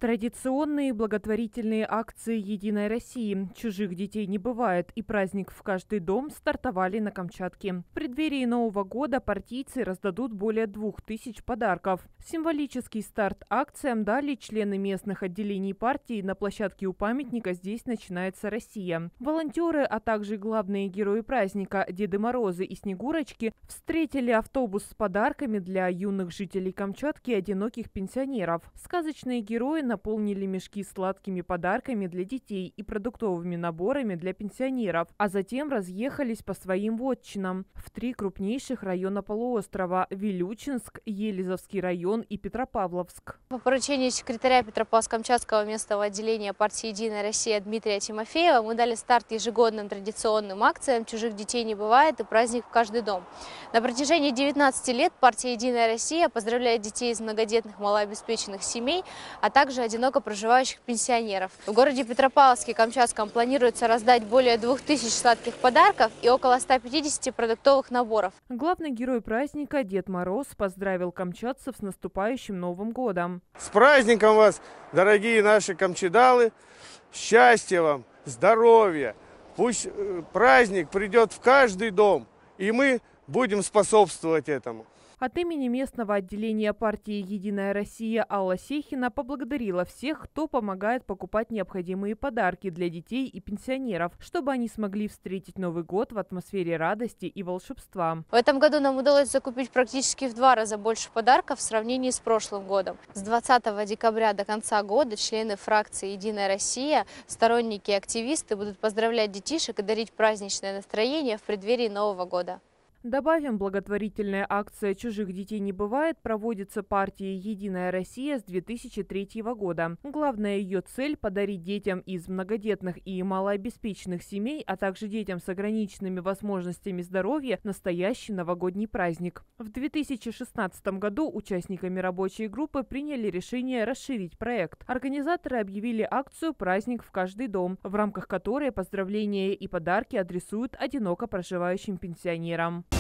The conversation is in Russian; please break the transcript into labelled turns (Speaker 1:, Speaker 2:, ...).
Speaker 1: Традиционные благотворительные акции «Единой России» «Чужих детей не бывает» и «Праздник в каждый дом» стартовали на Камчатке. В преддверии Нового года партийцы раздадут более 2000 подарков. Символический старт акциям дали члены местных отделений партии на площадке у памятника «Здесь начинается Россия». Волонтеры, а также главные герои праздника Деды Морозы и Снегурочки встретили автобус с подарками для юных жителей Камчатки и одиноких пенсионеров. Сказочные герои наполнили мешки сладкими подарками для детей и продуктовыми наборами для пенсионеров, а затем разъехались по своим вотчинам в 3 крупнейших района полуострова – Вилючинск, Елизовский район и Петропавловск.
Speaker 2: По поручению секретаря Петропавловск-Камчатского местного отделения партии «Единая Россия» Дмитрия Тимофеева мы дали старт ежегодным традиционным акциям «Чужих детей не бывает» и «Праздник в каждый дом». На протяжении 19 лет партия «Единая Россия» поздравляет детей из многодетных малообеспеченных семей, а также одиноко проживающих пенсионеров. В городе Петропавловске-Камчатском планируется раздать более 2000 сладких подарков и около 150 продуктовых наборов.
Speaker 1: Главный герой праздника Дед Мороз поздравил камчатцев с наступающим Новым годом.
Speaker 3: С праздником вас, дорогие наши камчедалы! Счастья вам, здоровья! Пусть праздник придет в каждый дом, и мы будем способствовать этому.
Speaker 1: От имени местного отделения партии «Единая Россия» Алла Сехина поблагодарила всех, кто помогает покупать необходимые подарки для детей и пенсионеров, чтобы они смогли встретить Новый год в атмосфере радости и волшебства.
Speaker 2: В этом году нам удалось закупить практически в 2 раза больше подарков в сравнении с прошлым годом. С 20 декабря до конца года члены фракции «Единая Россия», сторонники и активисты будут поздравлять детишек и дарить праздничное настроение в преддверии Нового года.
Speaker 1: Добавим, благотворительная акция «Чужих детей не бывает» проводится партией «Единая Россия» с 2003 года. Главная ее цель – подарить детям из многодетных и малообеспеченных семей, а также детям с ограниченными возможностями здоровья настоящий новогодний праздник. В 2016 году участниками рабочей группы приняли решение расширить проект. Организаторы объявили акцию «Праздник в каждый дом», в рамках которой поздравления и подарки адресуют одиноко проживающим пенсионерам.